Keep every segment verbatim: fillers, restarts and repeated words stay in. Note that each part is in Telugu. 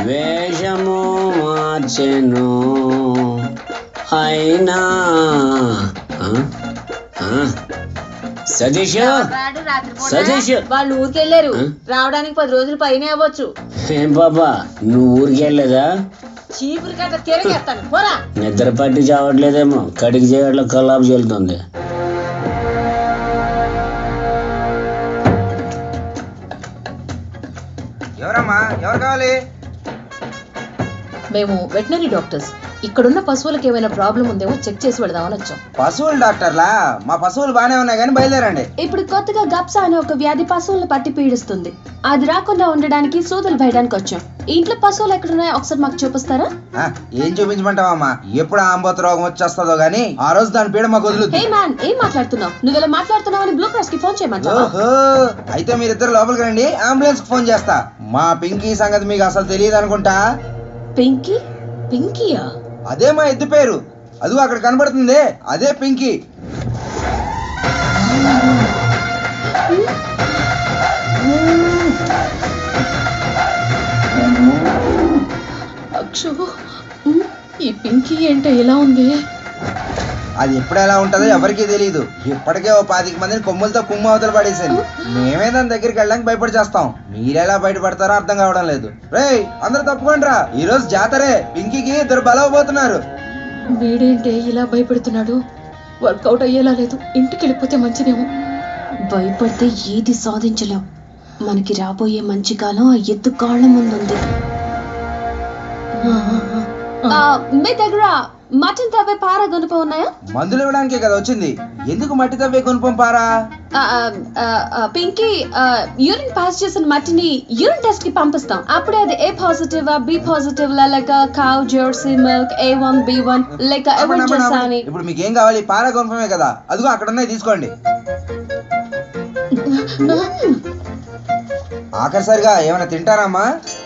వేషము మార్చెను అయినా సతీష్ సతీష్ వాళ్ళు ఊరికి వెళ్ళారు. రావడానికి పది రోజులు పైన అవ్వచ్చు. ఏం బాబా నువ్వు ఊరికి వెళ్ళలేదా? చీపురు కట్ట తిరగేస్తాను పోరా. నిద్ర పట్టి చావట్లేదేమో, కడికి చేయట్లో కల్లాపు చెల్లుతుంది. ఎవరమ్మా, ఎవరు కావాలి? మేము వెటనరీ డాక్టర్స్. ఇక్కడున్న పశువులకు ఏమైనా ప్రాబ్లం ఉందేమో చెక్ చేసి వెళదామని వచ్చాం. పశువులు డాక్టర్లా? మా పశువులు బానే ఉన్నాయి కానీ బయలుదేరండి. ఇప్పుడు కొత్తగా గప్సా అనే ఒక వ్యాధి పశువులను పట్టి పీడిస్తుంది. అది రాకుండా ఉండడానికి సూదులు వేయడానికి వచ్చాం. ఇంట్లో పశువులు ఎక్కడున్నాయో ఒకసారి మాకు చూపిస్తారా? ఏం చూపించమంటావమ్మా? ఎప్పుడు ఆంబోత రోగం వచ్చేస్తుందో గానీ ఆ రోజు దాని పీడ మాకు వదులుతుంది. హే మ్యాన్, ఏం మాట్లాడుతున్నావు? నువ్వు ఇలా మాట్లాడుతున్నావు అని బ్లూ క్రాస్ కి ఫోన్ చేయమంటావా? ఓహో, అయితే మీరిద్దరు లోపలికి రండి, అంబులెన్స్ కి ఫోన్ చేస్తా. మా పింకీ సంగతి మీకు అసలు తెలియదు అనుకుంటా. పింకీ? పింకీయా? అదే మా ఎద్దు పేరు. అదిగో అక్కడ కనబడుతుంది, అదే పింకీ. అక్షో, ఈ పింకీ ఏంటో ఎలా ఉంది? అది ఎప్పుడు ఎలా ఉంటుందో ఎవరికీ తెలియదు. ఇప్పటికే ఓ పాతిక మందిని కొమ్ములతో కుమ్ము అవతల పడేసింది. మేమే దాని దగ్గరికి వెళ్ళడానికి భయపడి చేస్తాం. మీరెలా బయటపడతారో అర్థం కావడం లేదు. రేయ్ అందరూ తప్పుకోండి రా, ఈ రోజు జాతరే. పింకీకి ఇద్దరు బలవబోతున్నారు. వీడేంటే ఇలా భయపెడుతున్నాడు? వర్కౌట్ అయ్యేలా లేదు. ఇంటికి వెళ్ళిపోతే మంచిదేమో. భయపడితే ఏది సాధించలేం. మనకి రాబోయే మంచి కాలం ఆ ఎద్దు కాళ్ళ ముందుంది. మీ దగ్గర మటన్ తవ్వే పారా గుణపం ఉన్నాయా? మందులు ఇవ్వడానికే కదా వచ్చింది. ఎందుకు మట్టి తవ్వే గుణపం పారా? పింకీ, యూరిన్ పాస్ చేసిన మట్టిని యూరిన్ టెస్ట్ కి పంపిస్తాం. అప్పుడే అది ఏ పాజిటివ్ బి పాజిటివ్ లేక cow jersey milk A one B one లేక ఎవెంజర్స్ అని. ఇప్పుడు మీకు ఏం కావాలి? పారా గుణపమే కదా, అదిగో అక్కడ ఉన్నాయి, తీసుకోండి. ఆఖరిసారిగా ఏమైనా తింటారమ్మా?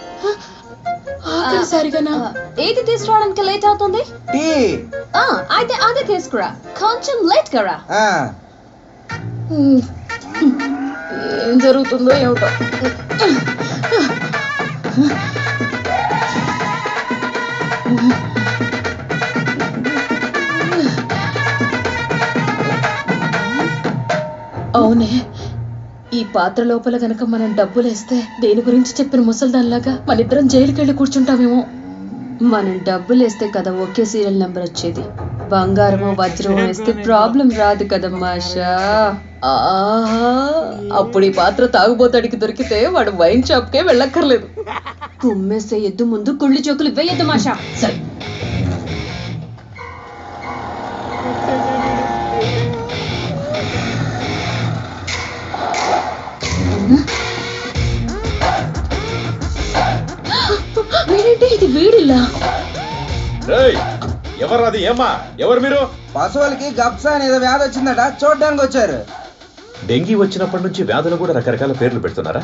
ఏది తీసుకురావడానికి లేట్ అవుతుంది? టీ. అయితే అదే తీసుకురా, కొంచెం లేట్ గా రా. ఏం జరుగుతుందో ఏమిటో. అవునే, ఈ పాత్ర లోపల గనక మనం డబ్బులు వేస్తే దేని గురించి చెప్పిన ముసల్దాన్లాగా మన ఇద్దరం జైలుకి వెళ్ళి కూర్చుంటామేమో. మనం డబ్బులు వేస్తే కదా ఒకే సీరియల్ నెంబర్ వచ్చేది. బంగారమో వజ్రమో వేస్తే ప్రాబ్లం రాదు కదమ్మా ఆశా. అప్పుడు ఈ పాత్ర తాగుబోతాడికి దొరికితే వాడు వైన్ షాప్ కే వెళ్ళక్కర్లేదు. కుమ్మేసే ఎద్దు ముందు కుళ్ళి చోకులు వేయద్దు మాషా. సరే, వీడేంటి ఇది? వీడిల్లా? ఎవరది? ఏమ్మా, ఎవరు మీరు? పశువులకి గప్సా అనేది వ్యాధి వచ్చిందట, చూడడానికి వచ్చారు. డెంగీ వచ్చినప్పటి నుంచి వ్యాధులు కూడా రకరకాల పేర్లు పెడుతున్నారా?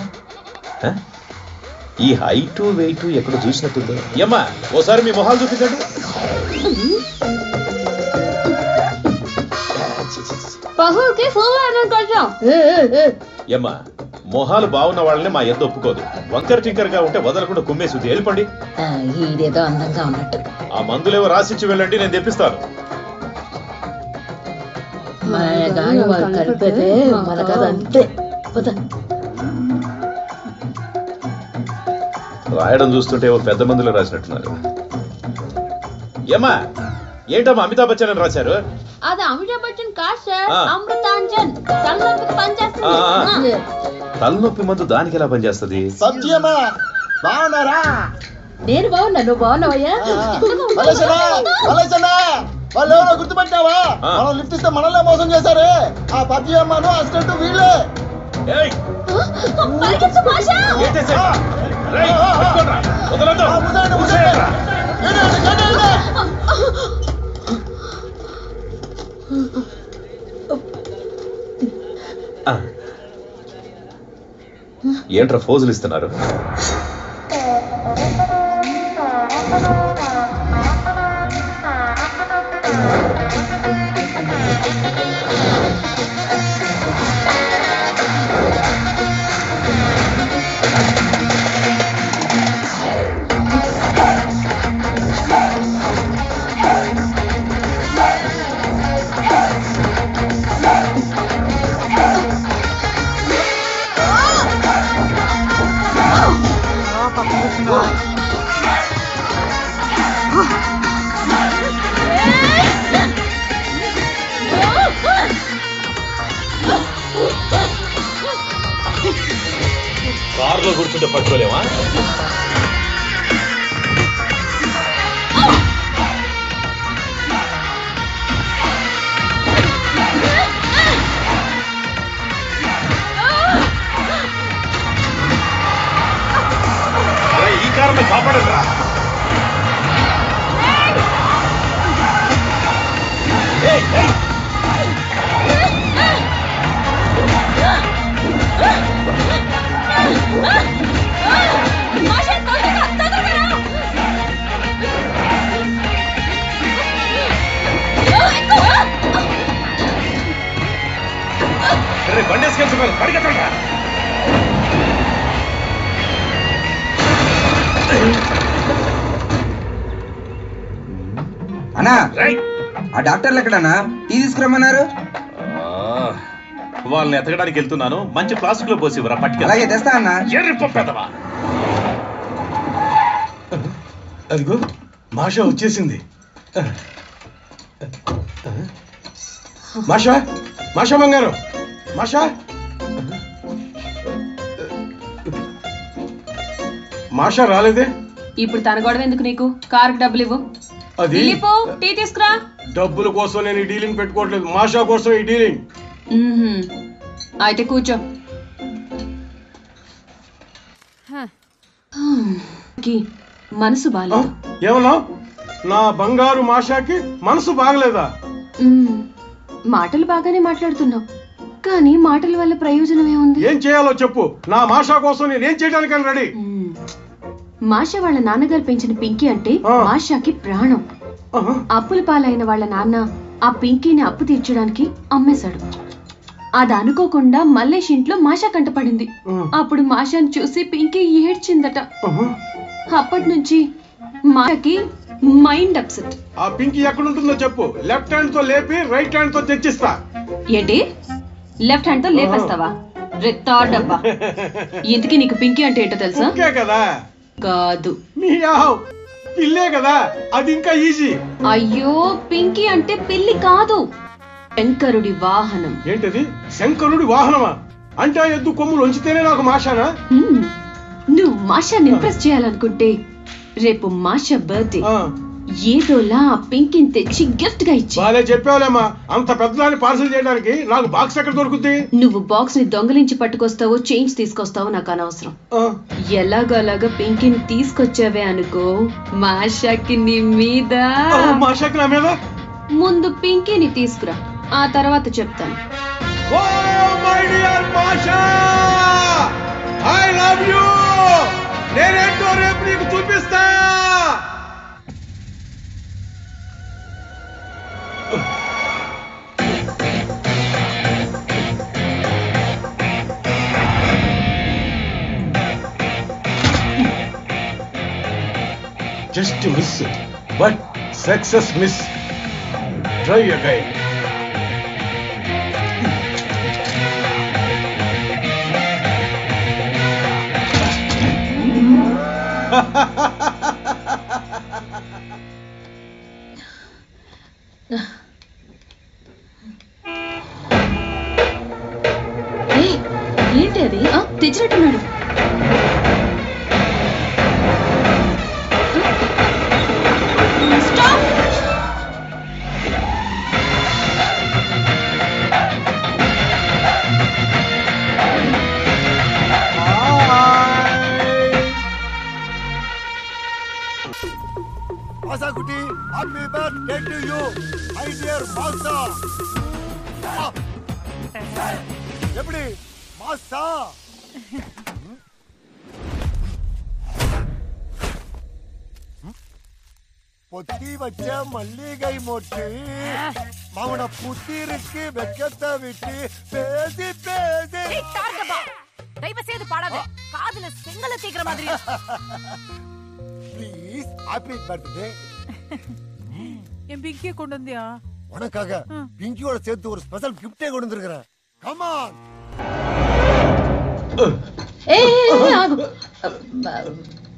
ఈ హైటు వెయిట్ ఎక్కడ చూసినట్టుందో. ఏమ్మా, ఓసారి మీ మొహాలు చూపించండి. ఏమ్మా, మొహాలు బాగున్న వాళ్ళని మా ఎద్దు ఒప్పుకోదు. వంకర్ టింకర్ గా ఉంటే వదలకుండా కుమ్మేసి వెళ్ళిపోండి. ఈడేదో అందంగా ఉన్నట్టు. ఆ మందులేవో రాసిచ్చి వెళ్ళండి, నేను తెప్పిస్తాను. రాయడం చూస్తుంటే ఓ పెద్ద మందులో రాసినట్టున్నారు. ఏమ్మా, ఏంటమ్మా అమితాబ్ బచ్చన్ అని రాశారు? అది అమితాబ్ బచ్చన్ కాదు సార్, అమృతాంజన్. తలనొప్పికి పనిచేస్తుంది. తలనొప్పి మందు దానికి ఎలా పనిచేస్తుంది? సత్యమా, బాగున్నారా? నేను బాగున్నా, నువ్వు బాగున్నావయ్యా? వాళ్ళు ఎవరో గుర్తుపట్టావా? మనం లిఫ్ట్ ఇస్తే మనల్నే మోసం చేశారే. ఆ పబ్జి అమ్మాను అసిస్టెంట్ వీళ్ళే. ఏంట్రా ఫోజులు ఇస్తున్నారు? కారులో కూర్చుంటే పట్టుకోలేమా? ఈ కారుని కాపాడరా. బండేసుకెళ్తున్నారు, పరిగెత్తండి. అన్నా ఆ డాక్టర్లు ఎక్కడన్నా? టీ తీసుకురమ్మన్నారు. వాళ్ళని ఎతకడానికి వెళ్తున్నాను. మంచి ప్లాస్టిక్ లో పోసి ఇవ్వరా, పట్టుకెళ్ళి. అలాగే తెస్తా అన్నా. ఎర్రిపోతావా? అదిగో మాష వచ్చేసింది. మాషా, మాషా బంగారు, మాషా, మాషా రాలేదే. ఇప్పుడు తన గొడవ ఎందుకు నీకు? కారుకి డబ్బులు ఇవ్వు. అది టీ తీసుకురా. డబ్బుల కోసం నేను ఈ డీలింగ్ పెట్టుకోవట్లేదు, మాషా కోసం ఈ డీలింగ్. అయితే కూర్చో. మనసు బాలేదు. ఏమన్నా? నా బంగారు మాషాకి మనసు బాగలేదా? మాటలు బాగానే మాట్లాడుతున్నావు, కానీ మాటల వల్ల ప్రయోజనం ఏముంది? ఏం చేయాలో చెప్పు. నా మాషా కోసం నేనేం చేయడానికి రెడీ. మాషా వాళ్ళ నాన్నగారు పెంచిన పింకీ అంటే మాషాకి ప్రాణం. అప్పుల పాలైన వాళ్ళ నాన్న ఆ పింకీని అప్పు తీర్చడానికి అమ్మేశాడు. అది అనుకోకుండా మల్లేష్ ఇంట్లో మాషా కంటపడింది. అప్పుడు మాషాని చూసి పింకీ ఏడ్చిందట. అప్పటి నుంచి మాషాకి మైండ్ అప్సెట్. ఆ పింకీ ఎక్కడుంటుందో చెప్పు, లెఫ్ట్ హ్యాండ్ తో లేపి రైట్ హ్యాండ్ తో తెచ్చిస్తా. ఏంటి లెఫ్ట్ హ్యాండ్ తో లేపేస్తావా? రెత్తా డబ్బా. ఇంతకీ నీకు పింకీ అంటే ఏంటో తెలుసా? కదా కాదు, పిల్లే కదా, అది ఇంకా ఈజీ. అయ్యో, పింకీ అంటే పిల్లి కాదు, శంకరుడి వాహనం. ఏంటది? శంకరుడి వాహనమా? అంటే ఆ ఎద్దు కొమ్ములు ఉంచితేనే నాకు మాషానా? నువ్వు మాషాని ఇంప్రెస్ చేయాలనుకుంటే రేపు మాషా బర్త్డే, ఏదోలా ఆ పింకీని తెచ్చి గిఫ్ట్ గా ఇచ్చి. బాలే చెప్పావులేమ్మా, అంత పెద్దదాన్ని పార్సల్ చేయడానికి నాకు బాక్స్ ఎక్కడ దొరుకుతుంది? నువ్వు బాక్స్ ని దొంగలించి పట్టుకొస్తావో చేంజ్ తీసుకొస్తావో నాకు అనవసరం. ఎలాగోలాగా పింకీని తీసుకొచ్చావే అనుకో, మాషాకి నీ మీద. మాషాకి నా మీద? ముందు పింకీని తీసుకురా, ఆ తర్వాత చెప్తాను. I love you. నేనేంటో రేపు నీకు చూపిస్తా. Just miss it, but success miss. Try again. ఏంటి అది? తెచ్చినట్టున్నాడు. Masakuti, happy birthday to you, my dear Masa. எப்படி மாசா? பொத்தி வச்ச மல்லிகை மொட்டு மவன புத்திருக்கு வெக்கத்தை விட்டு பேசி பேசி. தயவு செய்து பாடாத, காதுல செங்கல தீக்கிற மாதிரி. Please, happy birthday. என் பிங்கியை கொண்டு வந்தியா? உனக்காக பிங்கியோட சேர்த்து ஒரு ஸ்பெஷல் கிஃப்டே கொண்டு வந்திருக்கிறேன். Come on.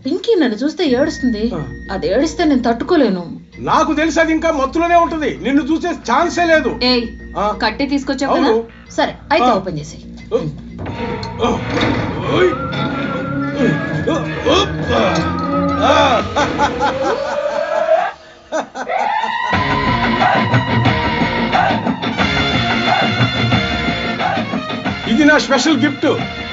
పింకీ నన్ను చూస్తే ఏడుస్తుంది. అది ఏడిస్తే నేను తట్టుకోలేను. నాకు తెలిసి అది ఇంకా మత్తులోనే ఉంటది. నిన్ను చూసే ఛాన్సే లేదు. ఏయ్ కట్టి తీసుకొచ్చావు కదా. సరే అయితే ఓపెన్ చేసి. ఇది నా స్పెషల్ గిఫ్ట్.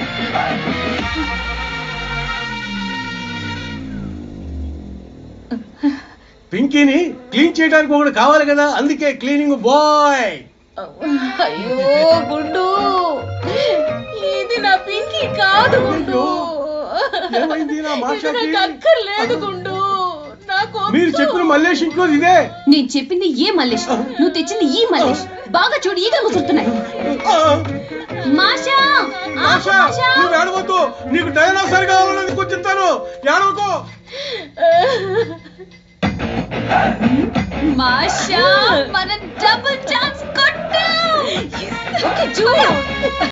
పింకీని క్లీన్ చేయడానికి ఒకటి కావాలి కదా, అందుకే క్లీనింగ్ బాయ్. అయ్యో గుండు, ఇది నా పింకీ కాదు గుండు. ఏమైంది నా మాషాకి? అక్కర్లేదు గుండు, మీరు చెప్పిన మల్లేష్ ఇంట్లో ఇదే. నేను చెప్పింది ఏ మల్లేష్, నువ్వు తెచ్చింది ఈ మల్లేష్. బాగా చూడు ఈగలు ముసురుతున్నాయి. మాషా నువ్వు ఏడవద్దు, నీకు డైనోసార్ కావాలని కూర్చుంటాను. ఏడవకు. మాషా మన డబుల్ ఛాన్స్ కొట్టావు. చూడు